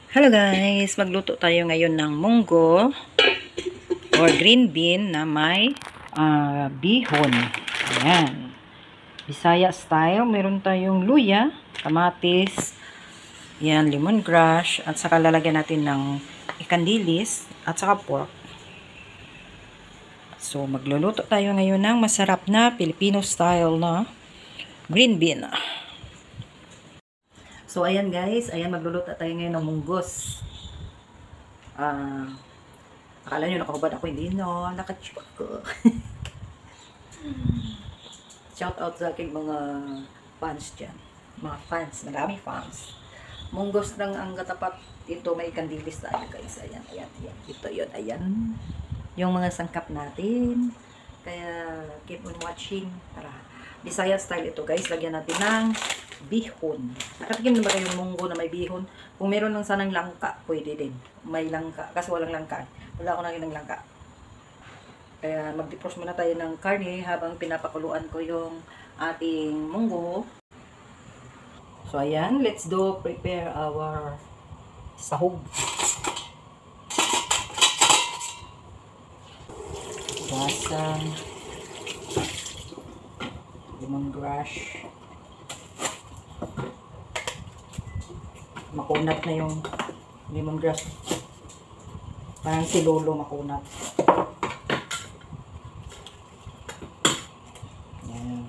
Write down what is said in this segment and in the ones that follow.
Hello guys, magluto tayo ngayon ng munggo or green bean na may bihon. Ayan. Bisaya style. Meron tayong luya, kamatis, yan, lemongrass, at saka lalagyan natin ng ikandilis at saka pork. So, magluluto tayo ngayon ng masarap na Filipino style na green bean. So, ayan guys, ayan, magluluto tayo ngayon ng munggos. Akala nyo nakahubad ako, hindi no, nakachip ako. Shout out sa aking mga fans dyan. Mga fans, marami fans. Munggos lang ang katapat. Ito may kandilis tayo guys. Ayan, ayan, ayan. Ito yun, ayan. Yung mga sangkap natin. Kaya, keep on watching. Tara. Bisaya style ito guys. Lagyan natin ng bihon. Nakatikim na ba kayong munggo na may bihon? Kung meron lang sanang langka, pwede din. May langka. Kasi walang langka. Wala ako nakita ng langka. Kaya mag-defrost muna tayo ng karne habang pinapakuluan ko yung ating munggo. So ayan, let's do prepare our sahog. Basang lemongrass. Makunat na yung lemongrass. Parang si Lolo makunat. Yan.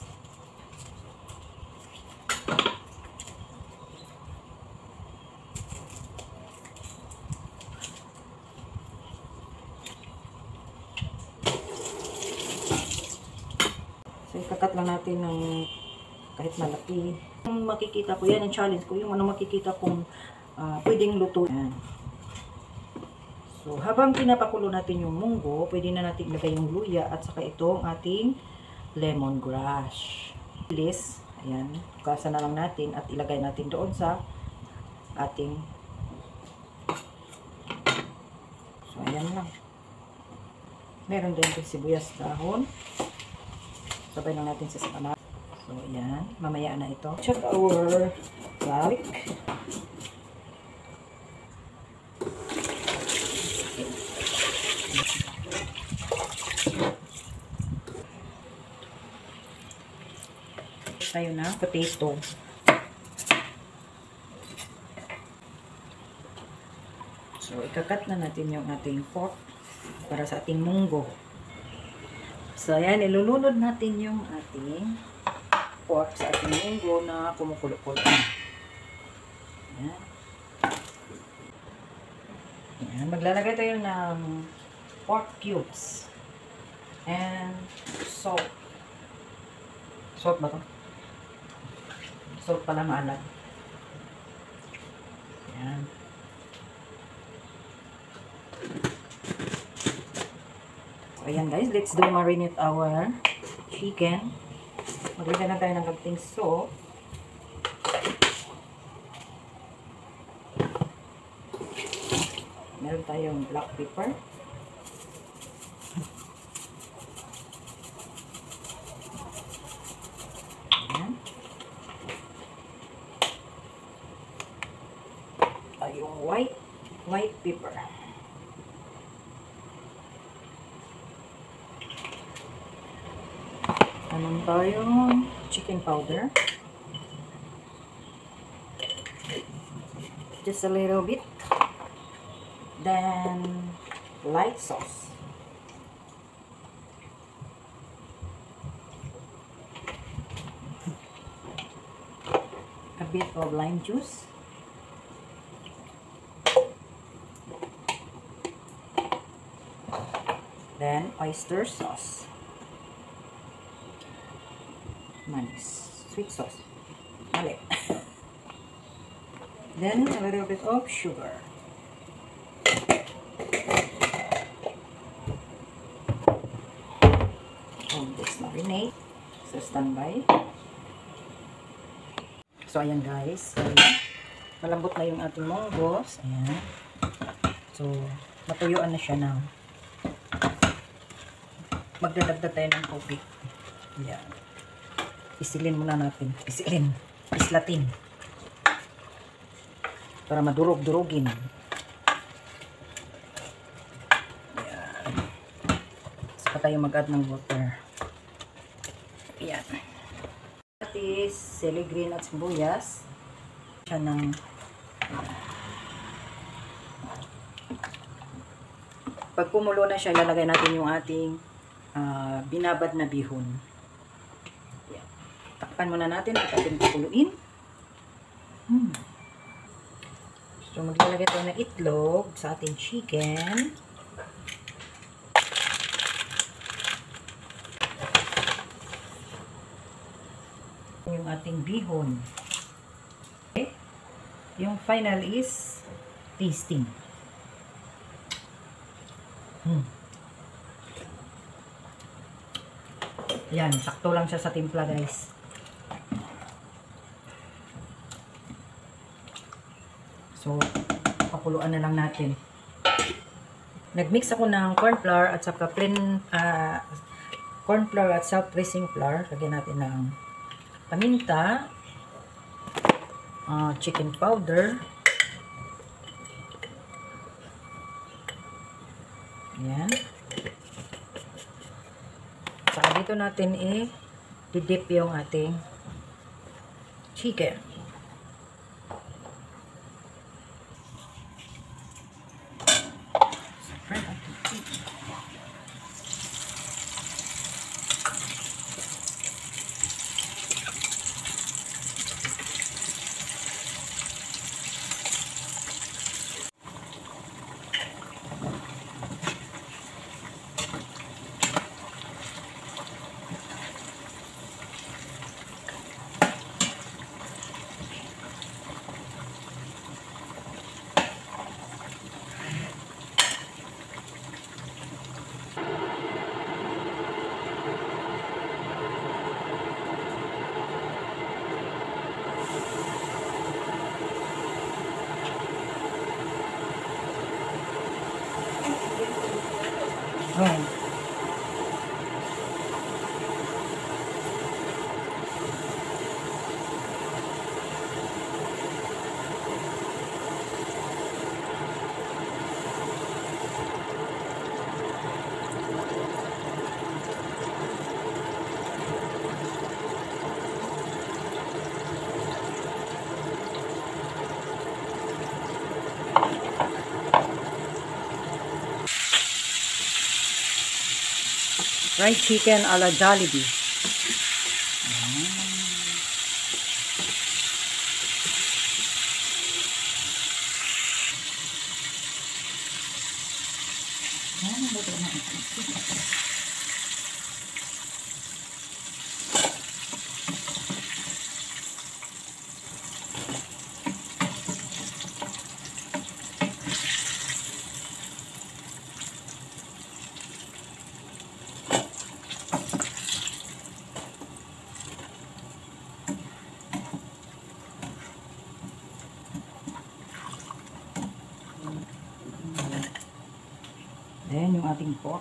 So, ikakat lang natin ng kahit malaki. Yung makikita ko, yan ang challenge ko, yung ano makikita kung pwedeng luto. Yan. So, habang pinapakulo natin yung munggo, pwede na natin ilagay yung luya at saka itong ating lemongrass. Please, ayan, kasa na lang natin at ilagay natin doon sa ating. So, ayan lang. Meron din yung sibuyas dahon. Sabay lang natin sa sabaw. So, ayan. Mamaya na ito. Check our garlic. Tayo na potato. So, ikakat na natin yung ating pork para sa ating munggo. So, ayan. Ilulunod natin yung ating pork sa ating munggo na kumukulo-kulo. Ayan. Ayan. Maglalagay tayo ng pork cubes and salt. Salt ba ito? Salt pala maalat. Ayan. So, ayan guys, let's do marinate our chicken. Maglagay na tayo ng konting salt. Meron tayong black pepper. Ayan. Yung white pepper. Anong tayong chicken powder. Just a little bit. Then light sauce. A bit of lime juice. Then oyster sauce. Manis. Sweet sauce. Mali. Then a little bit of sugar. And this marinade. So standby. So ayan guys. Malambot na yung ating munggos. Ayan. So matuyuan na siya now. Magdadagdag tayo ng tubig. Ayan. Isilin muna natin. Isilin. Islatin. para madurog-durugin. Ayan. Saka tayo mag-add ng water. Ayan. At is celery green at sibuyas. Siya ng pag kumulo na siya, lalagay natin yung ating binabad na bihon. Ayan. Takpan muna natin at ating kukuluin. So, maglalagay tayo ng itlog sa ating chicken. Yung ating bihon. Okay. Yung final is tasting. Yan, sakto lang siya sa timpla, guys. So, pakuluan na lang natin. Nagmix ako ng corn flour at saka plain corn flour at self-raising flour. Lagyan natin ng paminta, chicken powder. Ayan. Saka dito natin i-dip yung ating chicken. Oh. Fried chicken a la Jollibee. Then, yung ating pork.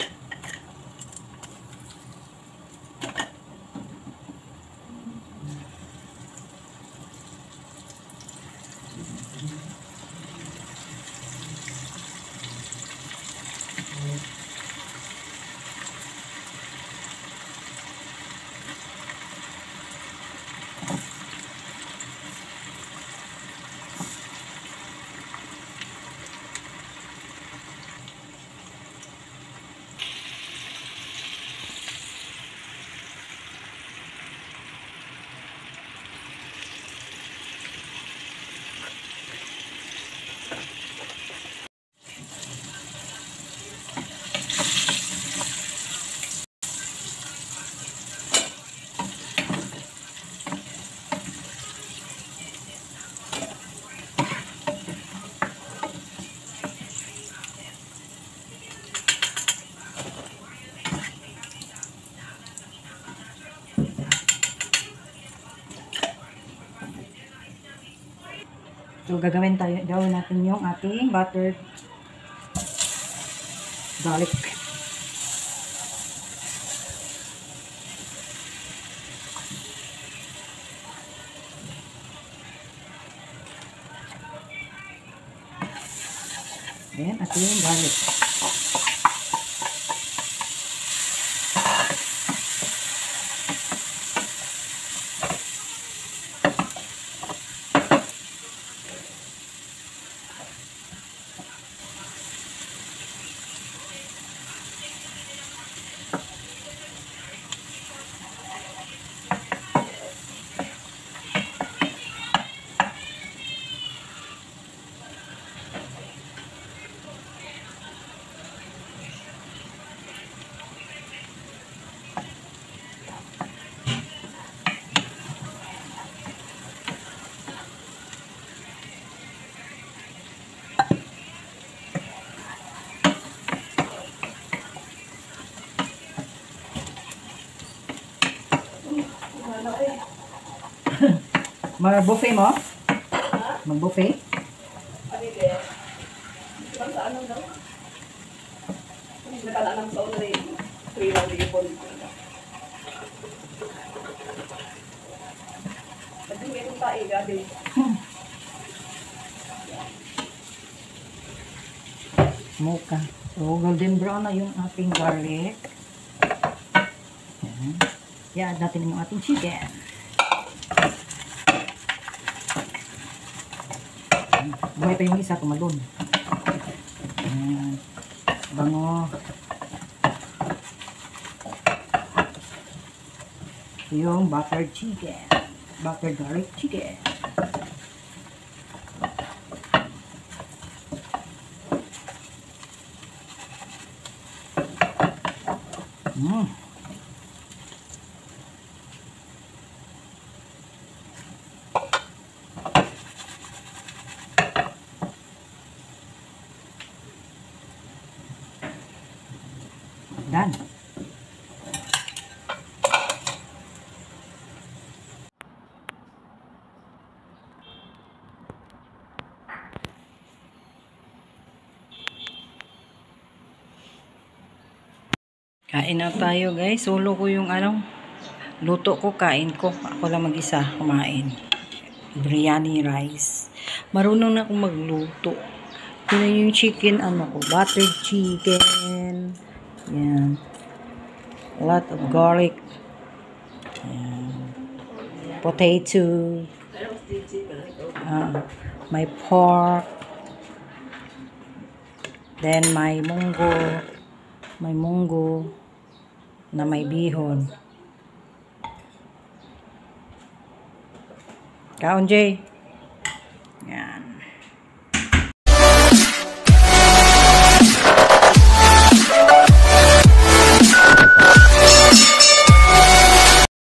So, gawin natin yung ating buttered garlic. Ayan, at yung garlic. Mag-buffet mo? Mag-buffet? Sa ano daw? Nakalaan sa online. Free lang di po. Pati may itong tae, gabi. Mocha. So, golden brown na yung ating garlic. Yan. Yan, natin yung ating chicken. Buhay pa yung isa, tumalon. Yan. Bango. Yung buttered chicken. Buttered garlic chicken. Mm. Done. Kain na tayo guys. Solo ko yung luto ko, kain ko. Ako lang mag-isa kumain. Biryani rice. Marunong na akong magluto. Yun yung chicken, buttered chicken. Yan. A lot of garlic. Yan. Potato. My pork. Then my munggo. May munggo na may bihon. Kaon, Jay. Yan.